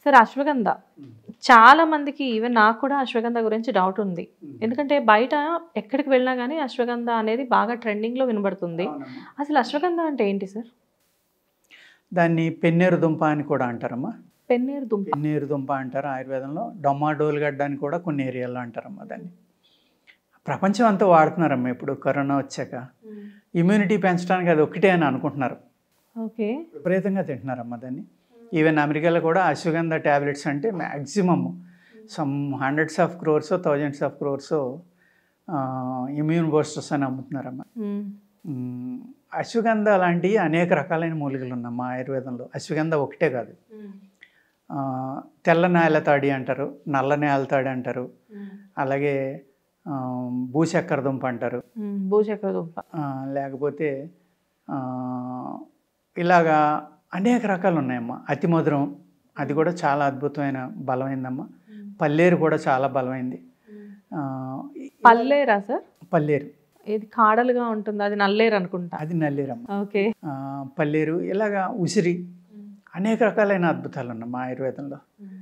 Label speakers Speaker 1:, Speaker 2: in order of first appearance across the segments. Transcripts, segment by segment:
Speaker 1: Sir ashwagandha చాలా మందికి even నాకు కూడా అశ్వగంధ గురించి డౌట్ ఉంది. ఎందుకంటే బయట ఎక్కడికి వెళ్ళినా కానీ అశ్వగంధ అనేది బాగా ట్రెండింగ్లో వినబడుతుంది. అసలు అశ్వగంధ అంటే ఏంటి సార్?
Speaker 2: దాన్ని పెన్నేరు దుంప అని కూడా అంటారమ్మా.
Speaker 1: పెన్నేరు దుంప,
Speaker 2: పెన్నేరు దుంప అంటారు ఆయుర్వేదంలో. డొమాడోల్ గడ్డ అని కూడా కొన్ని ఏరియాల్లో అంటారమ్మా దాన్ని. ప్రపంచం అంతా వాడుతున్నారమ్మా ఇప్పుడు కరోనా వచ్చాక. ఇమ్యూనిటీ పెంచడానికి అది ఒక్కటే అని అనుకుంటున్నారు.
Speaker 1: ఓకే,
Speaker 2: విపరీతంగా తింటున్నారమ్మా దాన్ని. ఈవెన్ అమెరికాలో కూడా అశ్వగంధ ట్యాబ్లెట్స్ అంటే maximum some hundreds of crores, thousands of crores immune boosters అని అమ్ముతున్నారమ్మా. అశ్వగంధ లాంటివి అనేక రకాలైన మూలికలు ఉన్నామ్మా ఆయుర్వేదంలో. అశ్వగంధ ఒకటే కాదు. తెల్ల నేలతాడి అంటారు, నల్ల నేలతాడి అంటారు, అలాగే భూచక్కెర దుంప అంటారు,
Speaker 1: భూచక్కెర దుంప,
Speaker 2: లేకపోతే ఇలాగా అనేక రకాలు ఉన్నాయమ్మా. అతి మధురం, అది కూడా చాలా అద్భుతమైన బలమైందమ్మా. పల్లేరు కూడా చాలా బలమైంది.
Speaker 1: పల్లేరా సార్?
Speaker 2: పల్లేరు
Speaker 1: ఇది కాడలుగా ఉంటుంది, అది నల్లేరు అనుకుంటా.
Speaker 2: అది నల్లేరమ్మ.
Speaker 1: ఓకే,
Speaker 2: పల్లేరు, ఇలాగా ఉసిరి, అనేక రకాలైన అద్భుతాలు ఉన్నాయమ్మా ఆయుర్వేదంలో.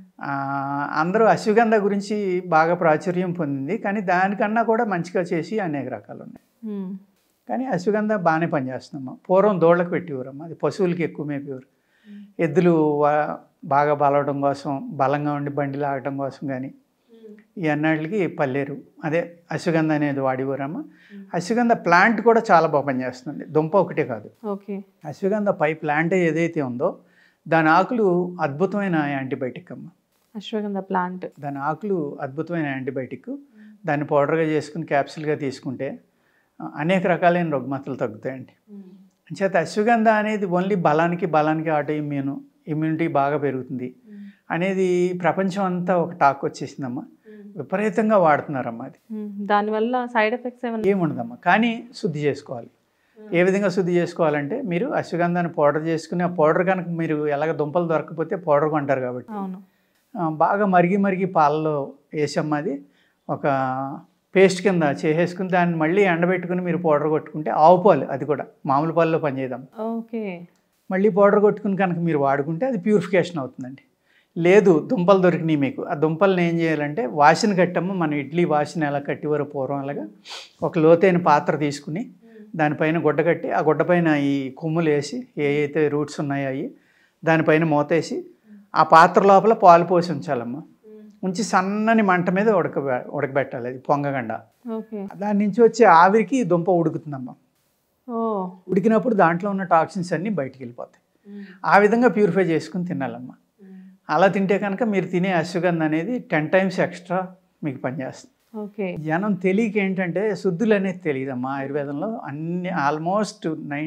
Speaker 2: అందరూ అశ్వగంధ గురించి బాగా ప్రాచుర్యం పొందింది, కానీ దానికన్నా కూడా మంచిగా చేసి అనేక రకాలు ఉన్నాయి. కానీ అశ్వగంధ బాగానే పనిచేస్తుందమ్మా. పూర్వం దోళ్ళకు పెట్టేవారమ్మా, అది పశువులకి ఎక్కువ మేపేవారు. ఎద్దులు బాగా బలవడం కోసం, బలంగా ఉండి బండి లాగడం కోసం కానీ ఈ అన్నిటికి పల్లేరు, అదే అశ్వగంధ అనేది వాడేవారమ్మా. అశ్వగంధ ప్లాంట్ కూడా చాలా బాగా పనిచేస్తుంది, దుంప ఒకటే కాదు.
Speaker 1: ఓకే,
Speaker 2: అశ్వగంధ పై ప్లాంట్ ఏదైతే ఉందో దాని ఆకులు అద్భుతమైన యాంటీబయాటిక్ అమ్మ.
Speaker 1: అశ్వగంధ ప్లాంట్,
Speaker 2: దాని ఆకులు అద్భుతమైన యాంటీబయాటిక్. దాన్ని పౌడర్గా చేసుకుని క్యాప్సిల్గా తీసుకుంటే అనేక రకాలైన రుగ్మతలు తగ్గుతాయండి. అంచేత అశ్వగంధ అనేది ఓన్లీ బలానికి ఆటో ఇమ్యూనిటీ బాగా పెరుగుతుంది అనేది ప్రపంచం అంతా ఒక టాక్ వచ్చేసిందమ్మా. విపరీతంగా వాడుతున్నారమ్మా. అది
Speaker 1: దానివల్ల సైడ్ ఎఫెక్ట్స్
Speaker 2: ఏముండదమ్మా, కానీ శుద్ధి చేసుకోవాలి. ఏ విధంగా శుద్ధి చేసుకోవాలంటే, మీరు అశ్వగంధాన్ని పౌడర్ చేసుకుని, ఆ పౌడర్ కనుక మీరు ఎలాగ దుంపలు దొరకకపోతే పౌడర్ కొంటారు కాబట్టి బాగా మరిగి పాలలో వేసమ్మా అది ఒక పేస్ట్ కింద చేసేసుకుని దాన్ని మళ్ళీ ఎండబెట్టుకుని మీరు పౌడర్ కొట్టుకుంటే, ఆవు పాలు, అది కూడా మామూలు పాలలో పనిచేద్దాం.
Speaker 1: ఓకే,
Speaker 2: మళ్ళీ పౌడర్ కొట్టుకుని కనుక మీరు వాడుకుంటే అది ప్యూరిఫికేషన్ అవుతుందండి. లేదు దుంపలు దొరికినాయి మీకు, ఆ దుంపలను ఏం చేయాలంటే వాసన కట్టమ్మ. మన ఇడ్లీ వాసన ఎలా కట్టివారో పూర్వం అలాగా ఒక లోతైన పాత్ర తీసుకుని దానిపైన గుడ్డ కట్టి, ఆ గుడ్డ పైన ఈ కొమ్ములు వేసి, ఏవైతే రూట్స్ ఉన్నాయో అవి దానిపైన మూతేసి ఆ పాత్ర లోపల పాలు పోసి ఉంచాలమ్మా. ఉంచి సన్నని మంట మీద ఉడకబెట్టాలి, అది పొంగగండ. దాని నుంచి వచ్చే ఆవిరికి దుంప ఉడుకుతుందమ్మా. ఉడికినప్పుడు దాంట్లో ఉన్న టాక్సిన్స్ అన్నీ బయటికి వెళ్ళిపోతాయి. ఆ విధంగా ప్యూరిఫై చేసుకుని తినాలమ్మా. అలా తింటే కనుక మీరు తినే అశ్వగంధ అనేది 10 times ఎక్స్ట్రా మీకు పనిచేస్తుంది. జనం తెలియక ఏంటంటే శుద్ధులు అనేది తెలియదమ్మా. ఆయుర్వేదంలో అన్ని ఆల్మోస్ట్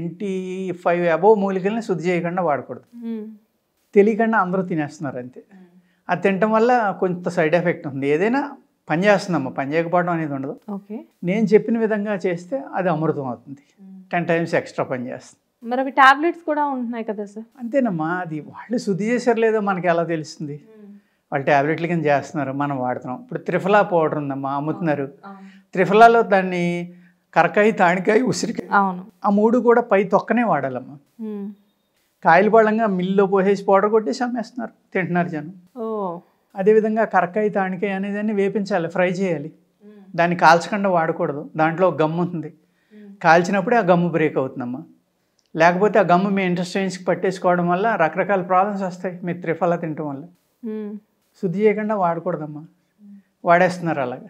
Speaker 2: 95 అబోవ్ మూలికల్ని శుద్ధి చేయకుండా వాడకూడదు. తెలియకుండా అందరూ తినేస్తున్నారు అంతే. అది తినటం వల్ల కొంత సైడ్ ఎఫెక్ట్ ఉంది. ఏదైనా పని చేస్తుందమ్మా, పని చేయకపోవడం అనేది ఉండదు. నేను చెప్పిన విధంగా చేస్తే అది అమృతం అవుతుంది, 10 times ఎక్స్ట్రా పని చేస్తుంది.
Speaker 1: మరి అవి టాబ్లెట్స్ కూడా ఉంటున్నాయి కదా సార్?
Speaker 2: అంతేనమ్మా, అది వాళ్ళు శుద్ధి చేశారు లేదో మనకి ఎలా తెలుస్తుంది? వాళ్ళు ట్యాబ్లెట్ల కింద చేస్తున్నారు, మనం వాడుతున్నాం. ఇప్పుడు త్రిఫలా పౌడర్ ఉందమ్మా, అమ్ముతున్నారు. త్రిఫలాలో దాన్ని కరకాయ, తాణికాయ, ఉసిరికాయ, ఆ 3 కూడా పై తొక్కనే వాడాలమ్మా. కాయలు పళ్ళంగా మిల్లులో పోసేసి పౌడర్ కొట్టేసి అమ్మేస్తున్నారు, తింటున్నారు జనం. అదేవిధంగా కరకాయ, తాణికాయ అనేదాన్ని వేపించాలి, ఫ్రై చేయాలి. దాన్ని కాల్చకుండా వాడకూడదు. దాంట్లో గమ్ము ఉంటుంది, కాల్చినప్పుడే ఆ గమ్ము బ్రేక్ అవుతుందమ్మా. లేకపోతే ఆ గమ్ము మీ ఇంటెస్టైన్స్కి పట్టేసుకోవడం వల్ల రకరకాల ప్రాబ్లమ్స్ వస్తాయి మీకు త్రిఫలా తినటం వల్ల. శుద్ధి చేయకుండా వాడకూడదమ్మా, వాడేస్తున్నారు అలాగా.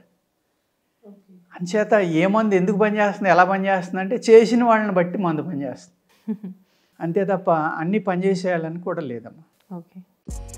Speaker 2: అంచేత ఏ మందు ఎందుకు పనిచేస్తుంది, ఎలా పనిచేస్తుంది అంటే చేసిన వాళ్ళని బట్టి మందు పనిచేస్తుంది అంతే తప్ప అన్నీ పనిచేసేయాలని కూడా లేదమ్మా.
Speaker 1: ఓకే.